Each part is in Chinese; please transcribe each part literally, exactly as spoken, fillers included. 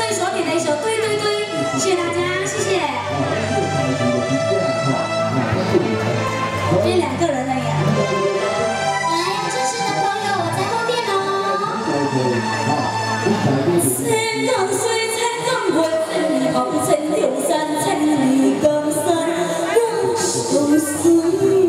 位所点的一首《对对对》，谢谢大家，谢谢。今天两个人而已啊。来，支持的朋友，我在后面哦。千江水，千江月，千里红，千条山，千里江山，我相思。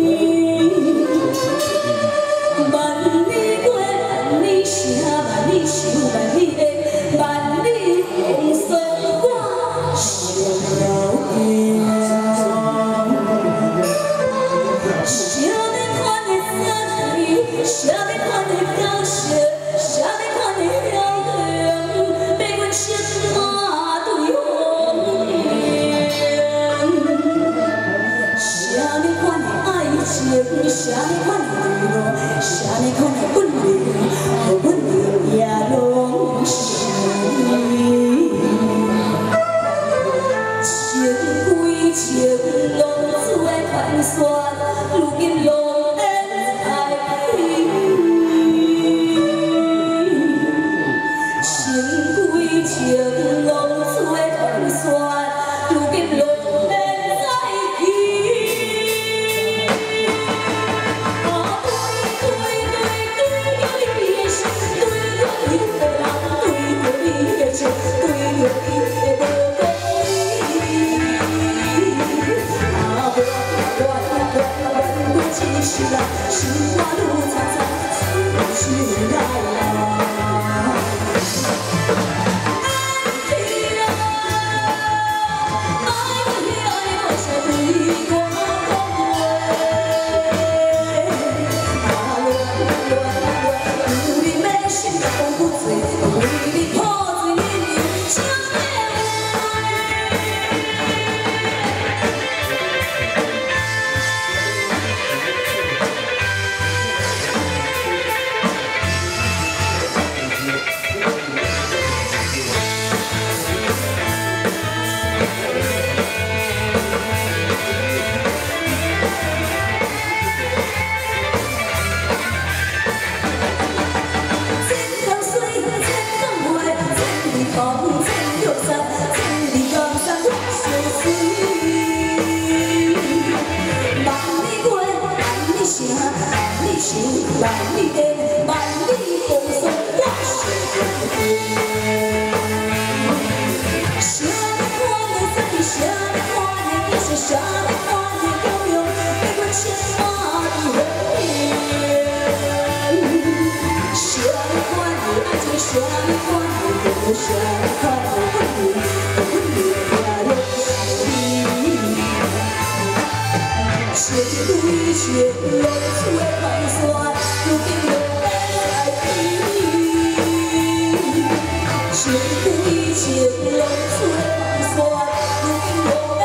啥哩款的路，啥哩款的本领，我本领也拢是。情归情，浪子的盘旋，如今浪烟在飞。情归情，浪子的盘旋，如今浪。 是啊，心花路苍苍，思绪来啊。万里的万里风霜，我是啥哩款的山里，啥哩款的地势，啥哩款的高阳，百万千马的红颜。啥哩款的爱情，啥哩款的苦，啥哩款的温柔，温柔也拢是。情归情，浪子的盘旋。 如今浪烟在飞，情归情，浪子的盘旋。如今浪。